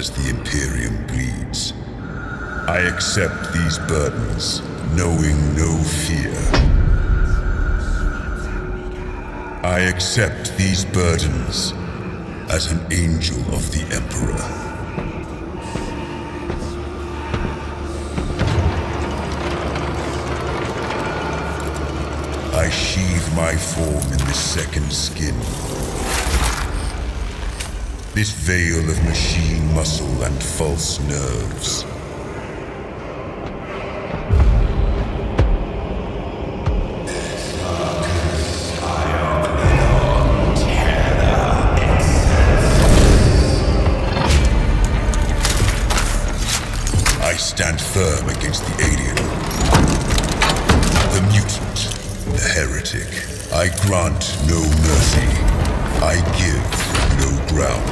as the Imperium bleeds. I accept these burdens, knowing no fear. I accept these burdens as an angel of the Emperor. I sheathe my form in this second skin. This veil of machine muscle and false nerves. I stand firm against the alien, the mutant, the heretic. I grant no mercy. I give no ground.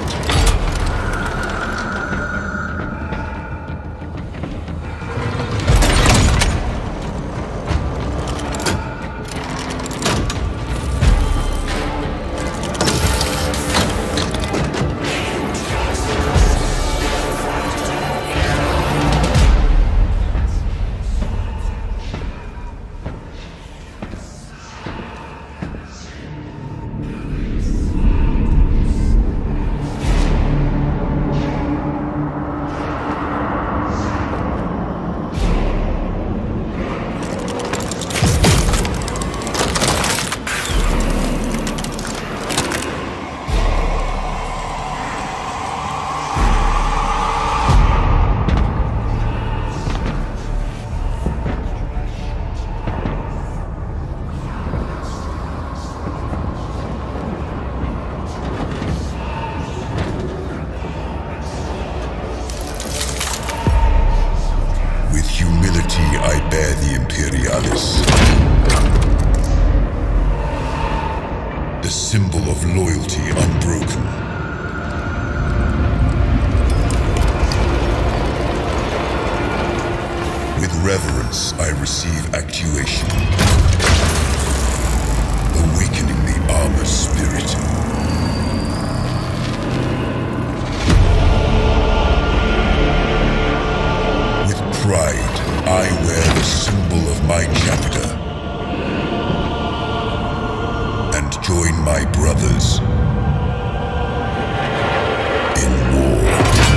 The symbol of loyalty unbroken. With reverence, I receive actuation, awakening the armored spirit. With pride, I wear the symbol of my chapter. Join my brothers in war.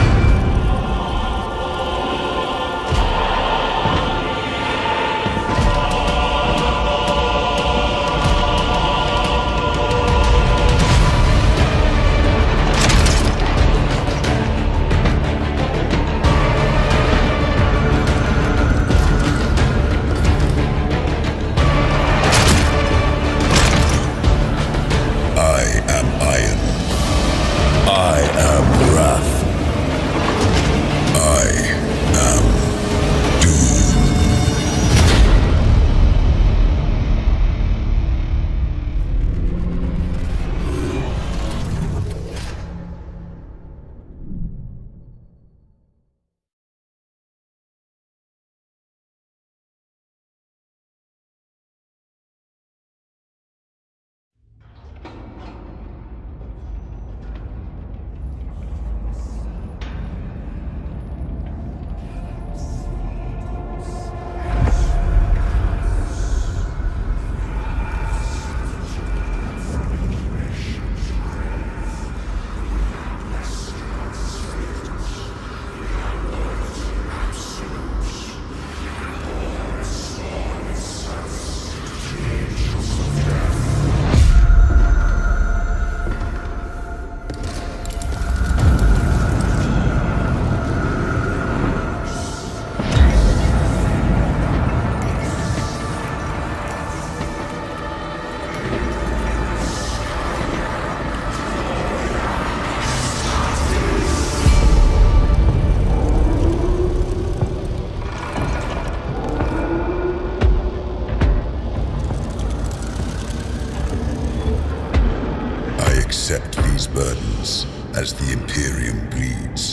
Accept these burdens as the Imperium bleeds.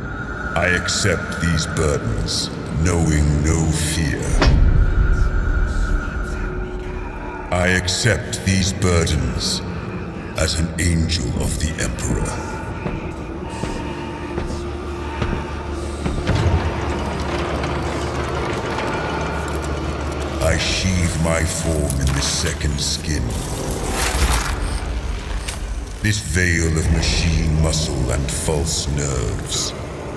I accept these burdens, knowing no fear. I accept these burdens as an angel of the Emperor. I sheathe my form in this second skin. This veil of machine muscle and false nerves.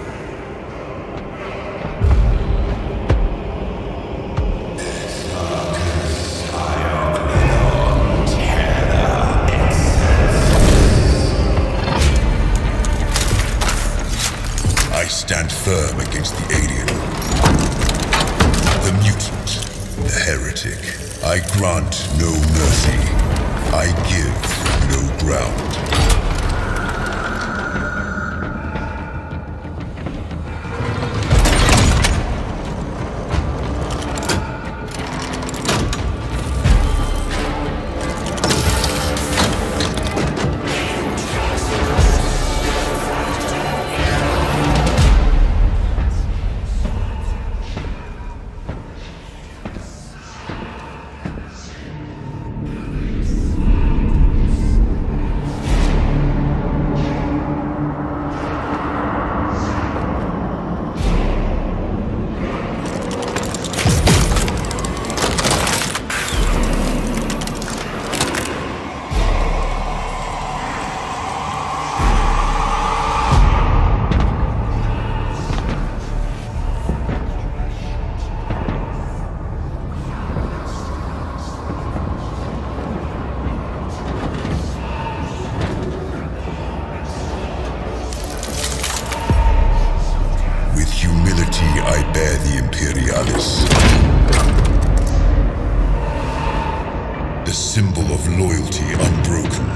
I stand firm against the alien, the mutant, the heretic. I grant no mercy. I give no ground. I bear the Imperialis, the symbol of loyalty unbroken.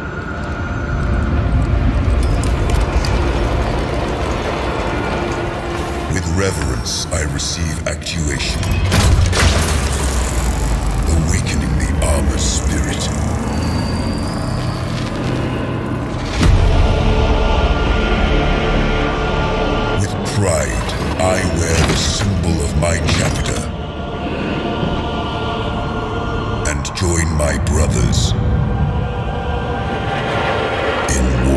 With reverence, I receive actuation, awakening the armored spirit. With pride, I wear the symbol of my chapter and join my brothers in war.